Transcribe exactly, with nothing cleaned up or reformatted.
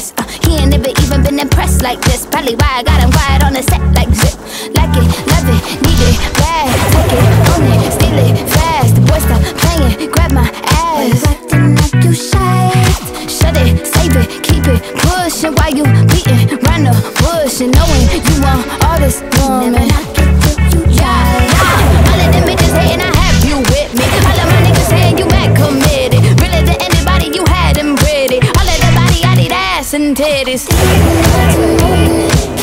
this. uh, He ain't never even been impressed like this. Probably why I got him quiet on the set like zip. Like it, love it, need it, bad. Take it, own it, steal it, fast. The boy stop playing, grab my ass. Acting like you shy. Shut it, save it, keep it pushing. While you beating round the bush and knowing you want all this woman. Never knock it till you try. Yeah, all of them bitches hating, I have you with me. All of my niggas saying you mad committed. Really to anybody, you had them pretty. All of the body, I need ass and titties.